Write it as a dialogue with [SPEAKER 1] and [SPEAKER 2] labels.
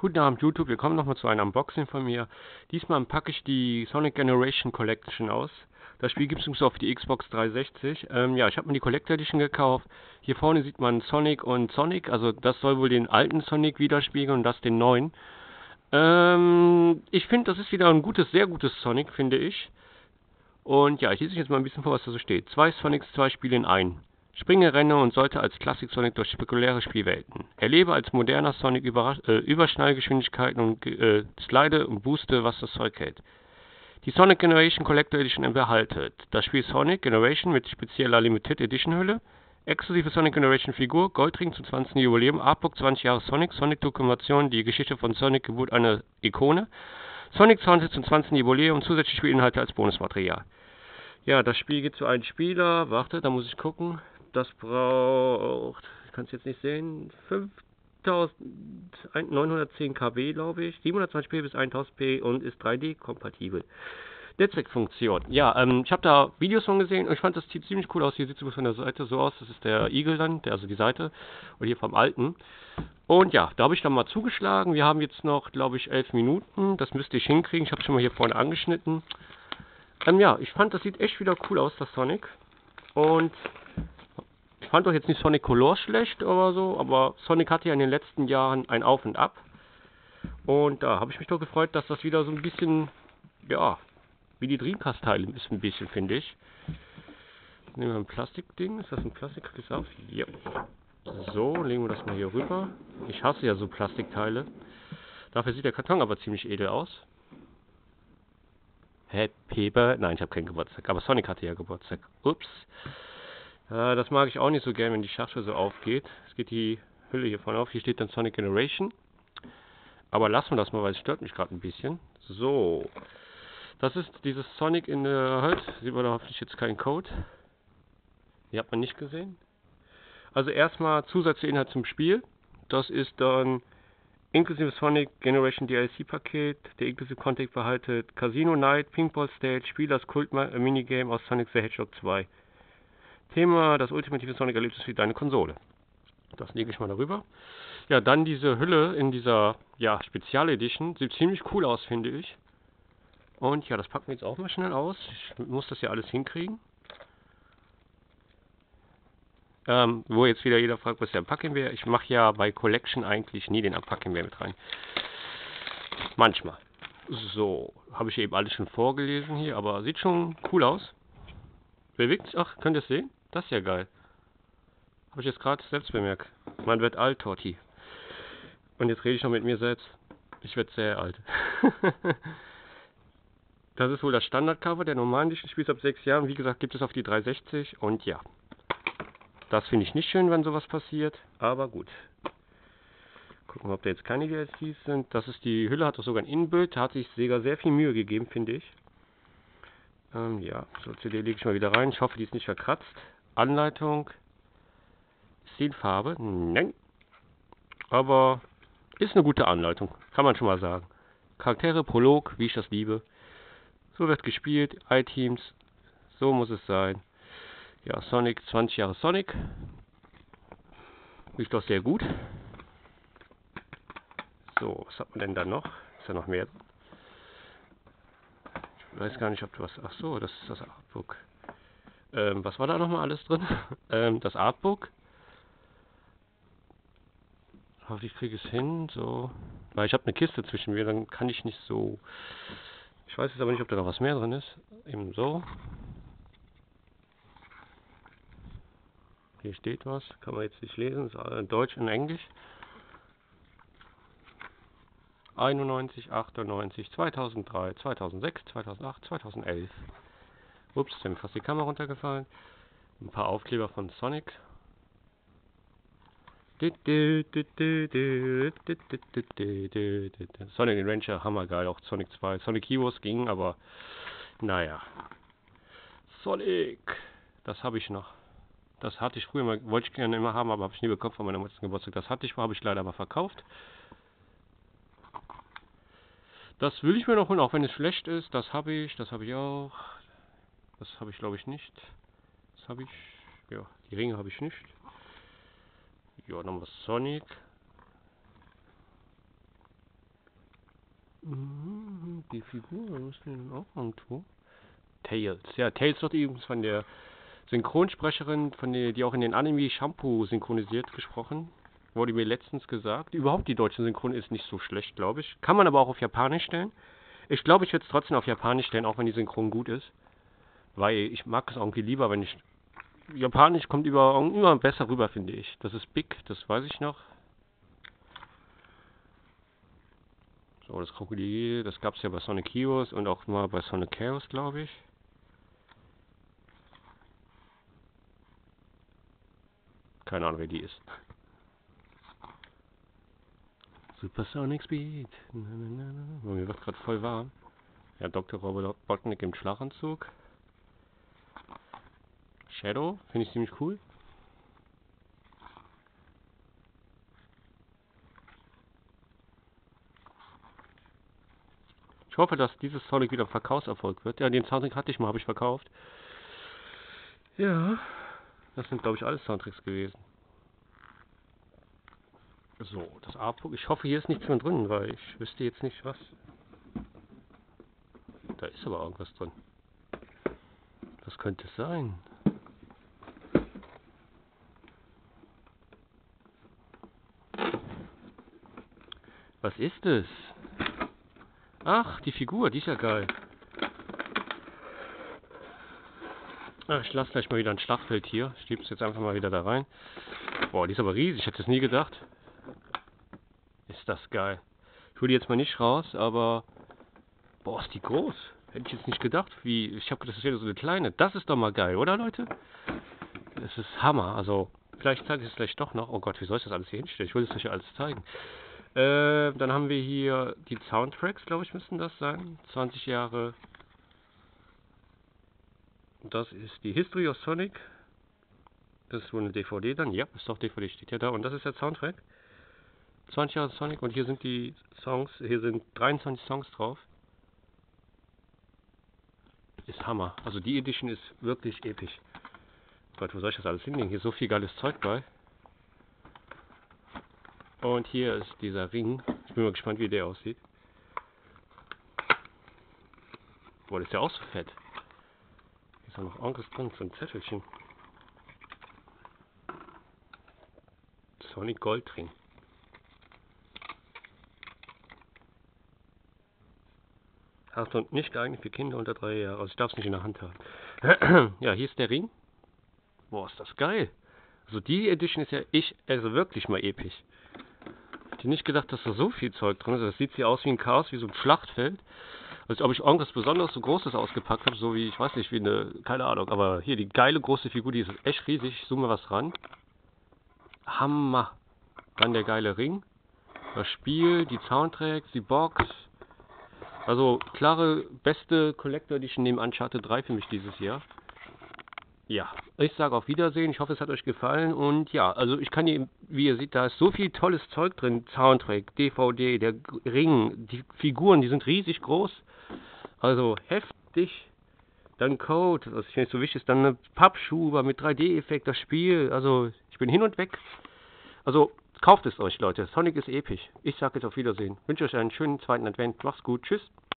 [SPEAKER 1] Guten Abend YouTube, willkommen nochmal zu einem Unboxing von mir. Diesmal packe ich die Sonic Generation Collection aus. Das Spiel gibt es übrigens auf die Xbox 360. Ja, ich habe mir die Collector Edition gekauft. Hier vorne sieht man Sonic und Sonic, also das soll wohl den alten Sonic widerspiegeln und das den neuen. Ich finde, das ist wieder ein gutes, sehr gutes Sonic, finde ich. Und ja, ich lese euch jetzt mal ein bisschen vor, was da so steht. Zwei Sonics, zwei Spiele in ein. Springe, renne und sollte als Klassik Sonic durch spektakuläre Spielwelten. Erlebe als moderner Sonic Überschnellgeschwindigkeiten und slide und booste, was das Zeug hält. Die Sonic Generation Collector Edition beinhaltet das Spiel Sonic Generation mit spezieller Limited Edition Hülle, exklusive Sonic Generation Figur, Goldring zum 20. Jubiläum, Artbook 20 Jahre Sonic, Sonic Dokumentation, die Geschichte von Sonic, Geburt einer Ikone, Sonic Soundset zum 20. Jubiläum, zusätzliche Spielinhalte als Bonusmaterial. Ja, das Spiel geht zu einem Spieler, warte, da muss ich gucken. Das braucht, ich kann es jetzt nicht sehen, 5910 KB, glaube ich, 720p bis 1000p und ist 3D-kompatibel. Netzwerkfunktion. Ja, ich habe da Videos von gesehen und ich fand das sieht ziemlich cool aus. Hier sieht es von der Seite so aus, das ist der Eagle dann, also die Seite, und hier vom alten. Und ja, da habe ich dann mal zugeschlagen. Wir haben jetzt noch, glaube ich, 11 Minuten. Das müsste ich hinkriegen. Ich habe es schon mal hier vorne angeschnitten. Ja, ich fand, das sieht echt wieder cool aus, das Sonic. Und ich fand doch jetzt nicht Sonic Colors schlecht oder so, aber Sonic hatte ja in den letzten Jahren ein Auf und Ab. Und da habe ich mich doch gefreut, dass das wieder so ein bisschen, ja, wie die Dreamcast-Teile ist ein bisschen, finde ich. Nehmen wir ein Plastikding. Ist das ein Plastik? Krieg ich's auf? Ja. So, legen wir das mal hier rüber. Ich hasse ja so Plastikteile. Dafür sieht der Karton aber ziemlich edel aus. Happy Birthday. Nein, ich habe keinen Geburtstag. Aber Sonic hatte ja Geburtstag. Ups. Das mag ich auch nicht so gern, wenn die Schachtel so aufgeht. Es geht die Hülle hier vorne auf. Hier steht dann Sonic Generation. Aber lassen wir das mal, weil es stört mich gerade ein bisschen. So. Das ist dieses Sonic in der Hut. Sieht man da hoffentlich jetzt keinen Code. Die hat man nicht gesehen. Also erstmal Zusatzinhalt zum Spiel. Das ist dann inklusive Sonic Generation DLC Paket. Der inklusive Content beinhaltet Casino Night, Ping-Pong Stage, Spiel das Kult-Minigame aus Sonic the Hedgehog 2. Thema, das ultimative Sonic-Erlebnis für deine Konsole. Das lege ich mal darüber. Ja, dann diese Hülle in dieser, ja, Spezial-Edition. Sieht ziemlich cool aus, finde ich. Und ja, das packen wir jetzt auch mal schnell aus. Ich muss das ja alles hinkriegen. Wo jetzt wieder jeder fragt, was der Unpacking wäre. Ich mache ja bei Collection eigentlich nie den Unpacking mit rein. Manchmal. So, habe ich eben alles schon vorgelesen hier, aber sieht schon cool aus. Bewegt sich, ach, könnt ihr es sehen? Das ist ja geil. Habe ich jetzt gerade selbst bemerkt. Man wird alt, Torti. Und jetzt rede ich noch mit mir selbst. Ich werde sehr alt. Das ist wohl das Standardcover der normalen Edition. Spielt ab 6 Jahren. Wie gesagt, gibt es auf die 360. Und ja. Das finde ich nicht schön, wenn sowas passiert. Aber gut. Gucken wir, ob da jetzt keine DLCs sind. Das ist die Hülle, hat doch sogar ein Innenbild. Da hat sich Sega sehr viel Mühe gegeben, finde ich. Ja, so CD lege ich mal wieder rein. Ich hoffe, die ist nicht verkratzt. Anleitung. Stilfarbe. Nein. Aber ist eine gute Anleitung. Kann man schon mal sagen. Charaktere, Prolog, wie ich das liebe. So wird gespielt. iTeams. So muss es sein. Ja, Sonic, 20 Jahre Sonic. Ist doch sehr gut. So, was hat man denn da noch? Ist da noch mehr? Ich weiß gar nicht, ob du was... Ach so, das ist das Artbook. Was war da nochmal alles drin? Das Artbook. Hoffe, ich kriege es hin. So. Weil ich habe eine Kiste zwischen mir, dann kann ich nicht so... Ich weiß jetzt aber nicht, ob da noch was mehr drin ist. Eben so. Hier steht was. Kann man jetzt nicht lesen. Ist Deutsch und Englisch. 91, 98, 2003, 2006, 2008, 2011. Ups, ist mir fast die Kamera runtergefallen. Ein paar Aufkleber von Sonic. Sonic Adventure, hammergeil. Auch Sonic 2. Sonic Heroes ging, aber naja. Sonic, das habe ich noch. Das hatte ich früher mal, wollte ich gerne immer haben, aber habe ich nie bekommen von meiner Mutter zum Geburtstag. Das hatte ich, habe ich leider aber verkauft. Das will ich mir noch holen, auch wenn es schlecht ist. Das habe ich auch. Das habe ich glaube ich nicht. Das habe ich, ja, die Ringe habe ich nicht. Ja, nochmal Sonic. Die Figur, was ist denn auch irgendwo? Tails. Ja, Tails wird übrigens von der Synchronsprecherin, die auch in den Anime Shampoo synchronisiert, gesprochen. Wurde mir letztens gesagt. Überhaupt die deutsche Synchron ist nicht so schlecht, glaube ich. Kann man aber auch auf Japanisch stellen. Ich glaube, ich würde es trotzdem auf Japanisch stellen, auch wenn die Synchron gut ist. Weil ich mag es irgendwie lieber, wenn ich... Japanisch kommt immer besser rüber, finde ich. Das ist Big, das weiß ich noch. So, das Krokodil, das gab es ja bei Sonic Heroes und auch mal bei Sonic Chaos, glaube ich. Keine Ahnung, wer die ist. Supersonic Speed. Mir wird gerade voll warm. Ja, Dr. Robotnik im Schlafanzug. Shadow, finde ich ziemlich cool. Ich hoffe, dass dieses Sonic wieder ein Verkaufserfolg wird. Ja, den Soundtrack hatte ich mal, habe ich verkauft. Ja, das sind, glaube ich, alles Soundtracks gewesen. So, das A-Punkt. Ich hoffe, hier ist nichts mehr drin, weil ich wüsste jetzt nicht, was. Da ist aber irgendwas drin. Was könnte es sein? Was ist es? Ach, die Figur, die ist ja geil. Ach, ich lasse gleich mal wieder ein Schlachtfeld hier. Ich schiebe es jetzt einfach mal wieder da rein. Boah, die ist aber riesig. Ich hätte es nie gedacht. Ist das geil. Ich hole die jetzt mal nicht raus, aber... Boah, ist die groß. Hätte ich jetzt nicht gedacht. Ich habe gedacht, das wäre so eine kleine. Das ist doch mal geil, oder Leute? Das ist Hammer. Also, vielleicht zeige ich es gleich doch noch. Oh Gott, wie soll ich das alles hier hinstellen? Ich will es euch ja alles zeigen. Dann haben wir hier die Soundtracks, glaube ich, müssten das sein. 20 Jahre. Das ist die History of Sonic. Das ist wohl eine DVD dann. Ja, ist doch DVD, steht ja da. Und das ist der Soundtrack. 20 Jahre Sonic. Und hier sind die Songs. Hier sind 23 Songs drauf. Ist Hammer. Also die Edition ist wirklich episch. Gott, wo soll ich das alles hinlegen? Hier ist so viel geiles Zeug bei. Und hier ist dieser Ring. Ich bin mal gespannt, wie der aussieht. Boah, das ist ja auch so fett. Hier ist auch noch irgendwas drin, so ein Zettelchen. Sonic Goldring. Achtung, nicht geeignet für Kinder unter 3 Jahre. Also ich darf es nicht in der Hand haben. Ja, hier ist der Ring. Boah, ist das geil. Also die Edition ist ja also wirklich mal episch. Ich hätte nicht gedacht, dass da so viel Zeug drin ist. Das sieht hier aus wie ein Chaos, wie so ein Schlachtfeld. Als ob ich irgendwas Besonderes, so Großes ausgepackt habe, so wie, ich weiß nicht, wie eine, keine Ahnung. Aber hier, die geile große Figur, die ist echt riesig. Ich zoome mal was ran. Hammer. Dann der geile Ring. Das Spiel, die Soundtracks, die Box. Also, klare, beste Collector Edition neben Uncharted 3 für mich dieses Jahr. Ja, ich sage auf Wiedersehen. Ich hoffe, es hat euch gefallen. Und ja, also ich kann hier, wie ihr seht, da ist so viel tolles Zeug drin. Soundtrack, DVD, der Ring, die Figuren, die sind riesig groß. Also heftig. Dann Code, was ich nicht so wichtig ist. Dann eine Pappschuhe mit 3D-Effekt, das Spiel. Also ich bin hin und weg. Also kauft es euch, Leute. Sonic ist episch. Ich sage jetzt auf Wiedersehen. Wünsche euch einen schönen zweiten Advent. Macht's gut. Tschüss.